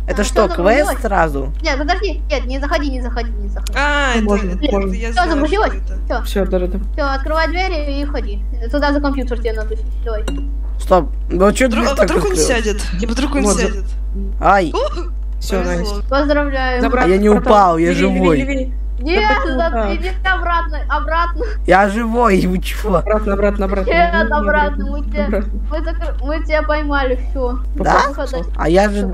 Это что, квест сразу? Нет, подожди, нет, не заходи. А, это я Все, знаю, загрузилось? что это. Все, Все, все, открывай двери и ходи. Туда за компьютер тебе надо. Давай. Стоп, ну что ты так Вдруг он открыл? сядет. Вдруг он Вот, сядет. Ай, все, найс. Поздравляю. я не упал, я живой. Левей. Нет, Да, иди обратно. Я живой, вы чего? Обратно. Нет, обратно. Мы тебя поймали, все. Да? А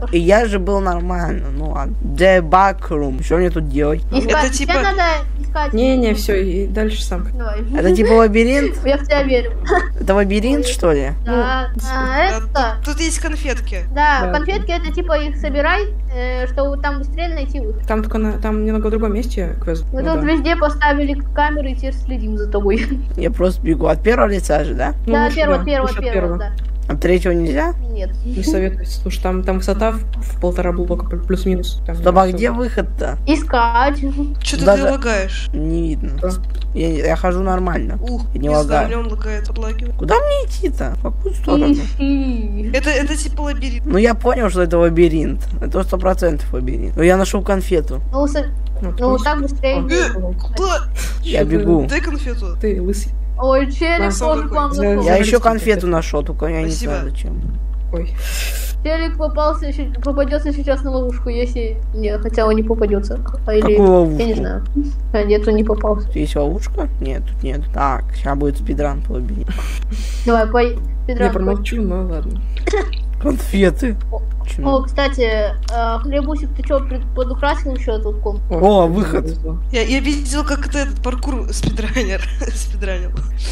я же был нормально, ну ладно. The Backroom, что мне тут делать? Искать, Это типа- тебе надо искать. Не, все, и дальше сам. Давай. Это типа лабиринт? Я в тебя верю. Это лабиринт, что ли? Да. Это... Тут есть конфетки. Да, Да. конфетки это типа их собирай, чтобы там быстрее найти выход. Там только там немного в другом месте квест. Мы Ну тут да. везде поставили камеры и теперь следим за тобой. Я просто бегу от первого лица же, да? Ну, Да, лучше, первого, да. От третьего нельзя? Нет. Не советую, потому что там высота в 1,5 блока плюс-минус. Там Стоп, а всё. где выход-то? Искать. Что-то Даже- ты лагаешь. Не видно. Да. Я хожу нормально. Ух, Не не знаю, лагаю. у меня он лагает, подлагивает. Куда мне идти-то? В какую сторону? Ищи. Это типа лабиринт. Ну я понял, что это лабиринт. Это 100% лабиринт. Но я нашел конфету. Ну, Ну, так быстрее. Куда? Я Чё ты- бегу. Дай конфету. Ты лысый. Ой, челик Да, тоже к вам за- Я зашел. Завалите еще конфету конфету. нашел, только я не Спасибо. знаю зачем. Ой. Челик попадется сейчас на ловушку, если... Нет, хотя он не попадется. Или... Какую ловушку? Я не знаю. А, нет, он не попался. Тут есть ловушка? Нет, тут нет. Так, сейчас будет спидран по лабиринту. Давай, Я Петров. промолчу, но ладно. Конфеты. Почему? О, кстати, Хлебусик, ты что, подукрасил еще тут комнату? О, выход. повезло. Я видел, как это этот паркур спидранер спидранил.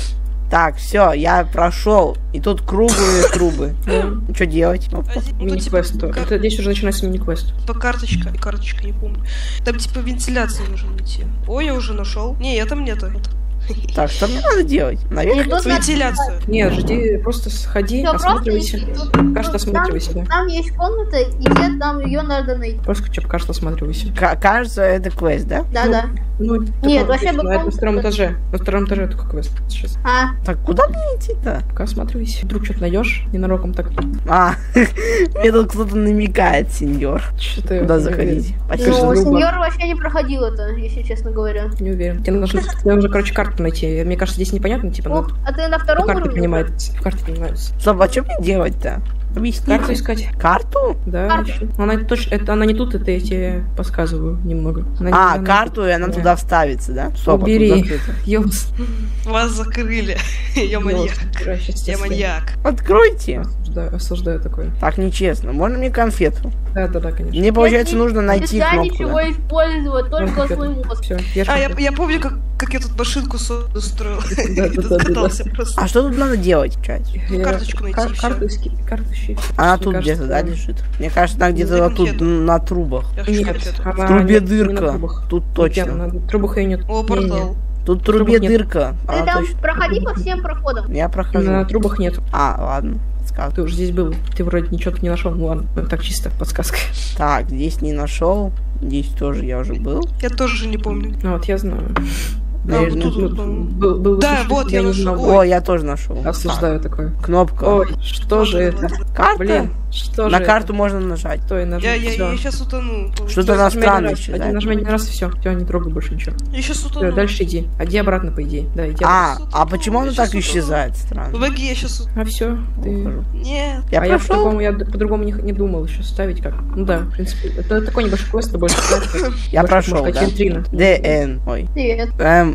Так, все, я прошел. И тут круглые трубы. Что делать? Ну, Ну, типа, Мини-квест. Это здесь уже начинается мини-квест. по карточка, не помню. Там типа вентиляция нужно найти. Ой, я уже нашел. Не, я там нету. Так, что мне надо делать? Наверх? И тут надо- Вентиляцию. Нет, жди, просто сходи, Всё, просто осматривайся. ищи. Кажется, осматривайся, да. Там есть комната, и тебе там ее надо найти. Просто что, кажется, осматривайся. Кажется, это квест, да? Да. Ну, Нет, такой, вообще бы на этом комната- втором этаже. На втором этаже только квест сейчас. А, Так, куда мне идти-то? Пока осматривайся. Вдруг что-то найдешь, ненароком так. А, мне тут кто-то намекает, сеньор. Что-то я Куда не заходить? Слушай, ну, грубо. сеньор вообще не проходил это, если честно говоря. Не уверен. Тебе нужно, короче, карту найти. Мне кажется, здесь непонятно, типа, О, а ты на втором карты уровне? понимается. Карты понимаются. Стоп, а что мне делать-то? Объясните. Карту искать. Карту? Да, Карту. ещё. Она точно, это она не тут, это я тебе подсказываю немного. Она не- Карту, и она Да. туда вставится, да? Стоп, а тут Убери. закрыто. Ёлс. Вас закрыли. Я маньяк. Я маньяк. Откройте. Осуждаю такое. Так нечестно. Можно мне конфету? Да, конечно. Мне, получается, нужно найти Нельзя кнопку, ничего да? использовать, только свой мозг. Все, Я помню, как я тут машинку устроил. Да, И тут да, да, катался просто. А что тут надо делать, чать? карточку найти, и всё. Карту ищи. Она Мне тут кажется, где-то, да, лежит? Мне кажется, она где-то Дай вот тут, конфету. на трубах. Я хочу Нет, конфету. она В трубе не на дырка. трубах. Тут Нет, точно. на трубах ее нет. О, портал. Тут в трубе Трубах нет. дырка. Ты Она там точно. проходи по всем проходам. Я прохожу. На трубах нет. Ладно. Подсказка. Ты уже здесь был. Ты вроде ничего тут не нашел. Ну ладно, так чисто подсказка. Так, здесь не нашел. Здесь тоже я уже был. Я тоже не помню. Ну вот я знаю. Наверное, вот тут, Был Да, слышать, вот я не нашел. знал. О, я тоже нашел. Осуждаю такое. Кнопка. Ой, что же это? Карта? Блин, что же На это? карту можно нажать. Стой, нажми. Я Всё. сейчас утону. Что-то на странно Нажми еще, один раз, один раз и все. Все, не трогай больше ничего. Я сейчас Всё, утону. дальше иди. Иди обратно, по идее. Да, иди обратно. А почему оно Я так щас исчезает? Странно. Помоги, я сейчас утону. А все, ты... Ухожу. Нет. Я я прошел. по-другому, по-другому не думал еще ставить как. Ну да, в принципе, это такой небольшой квест, это больше квест. Я Больше, прошел, можно да? сказать, витрина. ДН. Ой. Привет.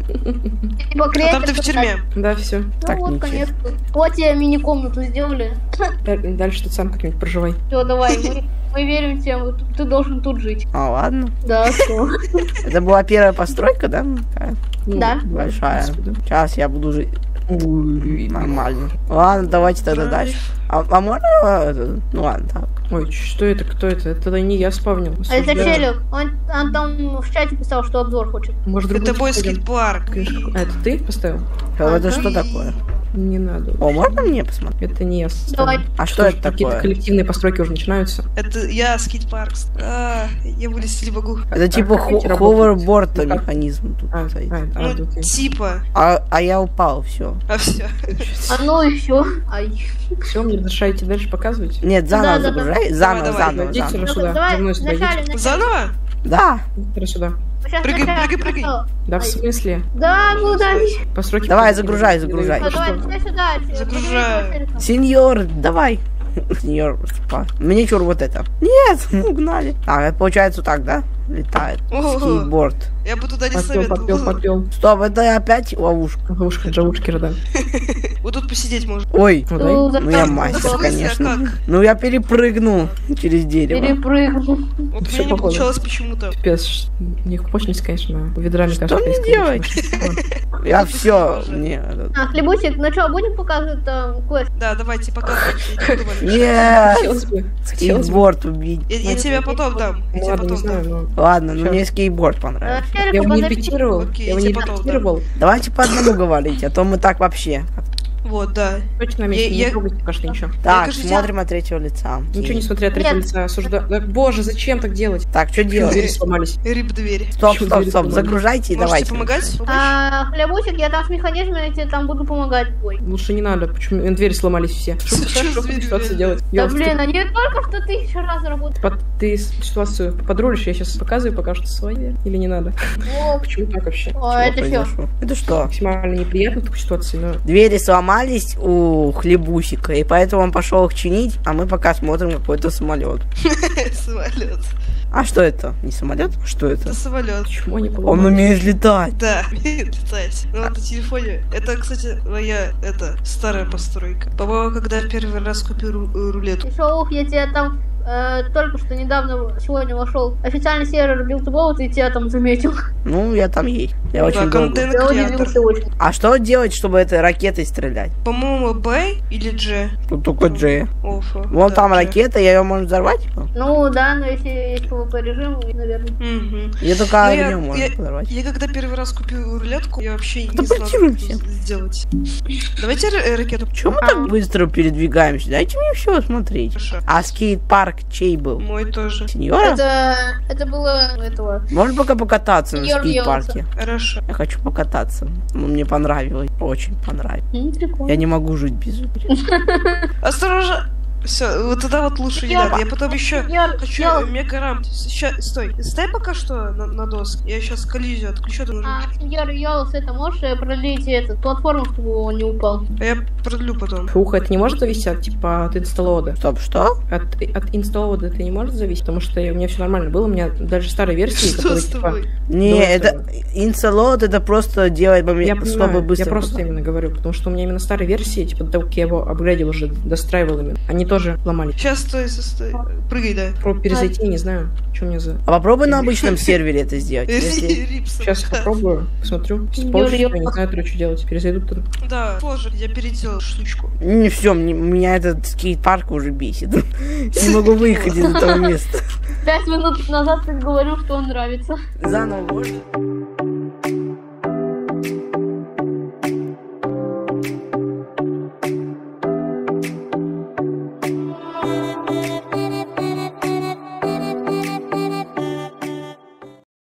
Типа А там ты в тюрьме. Да, все. Ну Так, вот, нечестно. конечно. Вот тебе мини-комнату сделали. Дальше тут сам как-нибудь проживай. Все, давай, мы верим тебе, ты должен тут жить. Ладно. Да, что? Это была первая постройка, да? Такая Ну, Да. большая. в принципе, да. Сейчас я буду жить. Нормально. Ладно, давайте тогда дальше. А можно? Ну ладно, так. Ой, что это? Кто это? Это не я спавнил. А это Осуждаю. Челик, он там в чате писал, что обзор хочет. Может, Это другой бойский парк. А это ты поставил? Это Ага. что такое? Не надо. О, можно мне посмотреть? Это не я. Давай. А что это Какие-то такое? коллективные постройки уже начинаются. Это я, скейт-парк. Я вылезти не могу. Это типа как эти работают? ховерборд Ну, как? механизм тут стоит. Ну, типа. А я упал, все. А все. А ну еще. Ай. Все, мне разрешаете дальше показывать? Нет, заново Да-да-да. загружай. Заново, Давай, заново, Идите заново. сюда, Давай, за мной сюда, вначале, идите. Заново? Да. Теперь сюда. Сейчас Прыгай, вначале прыгай, прыгай. сначала. Да, в Ай. смысле? Да, куда? Постройки... Давай, загружай, загружай. Ну, давай, сюда. Загружаю. Сеньор, давай. Сеньор, мне чур вот это. Нет, угнали. А, это получается вот так, да? Летает. Ого. Скейтборд. Я бы туда не Попел. советовал. Стоп, это опять ловушка. Ловушка, джавушкера, да. Вот тут посидеть можно. Ой, Ну, дай. ну я мастер, В смысле, а конечно. как? Ну я перепрыгнул через дерево. Перепрыгнул. Вот у Всё меня не похоже. получалось почему-то. Пипец, у них мощность, конечно, у ведра, мне Что кажется, мне делать? Я все. А, Хлебусик, ну что, будем показывать там квест? Да, давайте показывайте. Я не думаю. Нет. Хотелось бы. Хотелось бы. Скейтборд убить. Я тебя потом дам. Я Ну тебе ладно, не потом знаю, дам. но... Ладно, ну Всё. мне скейтборд понравился. Я Шерика, его не подожди. репетировал. Окей, Я его я не тебе потом репетировал. Давайте по одному говорите, а то мы так вообще. Вот, да. Точно на месте Я- не трогайте пока что ничего. Так, кажется, смотрим от третьего лица. Ничего не смотря от третьего Нет. лица, осуждаю. Да, боже, зачем так делать? Так, что Двери делать? сломались. Рип двери. Стоп, Почему стоп, двери стоп, сломались? загружайте и Можете давайте. помогать? А, Хлебусик, я там с механизмом, я тебе там буду помогать. Ой. Лучше не надо, почему двери сломались все. Что Что что с в дверью? ситуации делать? Да Ёлки, блин, они только что 1000 раз работают. ты ситуацию подрулишь, я сейчас показываю пока что свои, или не надо? О, Почему так вообще? о, Что это все. произошло? Это что? Максимально неприятно в такой ситуации, но... Двери сломались у Хлебусика, и поэтому он пошел их чинить, а мы пока смотрим какой-то самолет. Самолет. А что это? Не самолет? Что это? Это самолет. Почему они Он поломались? умеет летать. Да, умеет летать. Ну, вот на телефоне. Это, кстати, моя, старая постройка. По-моему, когда я первый раз купил рулетку. Еще ух, я тебя там только что недавно, сегодня вошел официальный сервер Build-to-Boat, и тебя там заметил. Ну, я там есть. Я Да, очень долго. контент-креатор. Я удивился очень. А что делать, чтобы этой ракетой стрелять? По-моему, Б или Дж. Тут только Джей. Офа. Вон Да, там G. ракета, я ее можно взорвать? Типа? Ну да, но если есть PvP режим, наверное. Мгм. Ее только Ну, огнем можно подорвать. Я когда первый раз купил рулетку, я вообще не знал, Телепортируемся. что сделать. Давайте ракету. Чего мы так быстро передвигаемся? Дайте мне все смотреть. Хорошо. А скейт-парк чей был? Мой тоже. Сеньора? Это было этого. Можно пока покататься на Сеньор скейт-парке? Хорошо. Я хочу покататься. Мне понравилось. Очень понравилось. Прикольно. Я не могу жить без игры. Осторожно. Все, вот тогда вот лучше не надо. Я потом еще хочу Сеньор, мега-рамп. Стой. Стой пока что на доске. Я сейчас коллизию отключу. сеньор Йолос, это можешь пролить эту платформу, чтобы он не упал? А я продлю потом. Фух, это не может зависеть от, типа, от инсталлода? Стоп, что? От инсталлода это не может зависеть, потому что у меня все нормально было, у меня даже старые версии, Что которые, с типа... тобой? Не, Давай это инсалот, это просто делать Я момент, чтобы понимаю, быстро. я просто именно говорю, потому что у меня именно старые версии, типа, до того, как я его апгрейдил уже, достраивал именно, они тоже ломались. Сейчас стой. Прыгай, да. Про перезайти, не знаю, что мне за... А попробуй на обычном сервере это сделать. Если... Рипсом. Сейчас попробую, посмотрю. Если Юрий, получится, я я- не знаю, что делать. Перезайду туда. Да, позже. Я переделал штучку. Не, все, меня этот скейт-парк уже бесит. Не могу выехать из этого места. 5 минут назад ты говорил, что он нравится. Заново можно?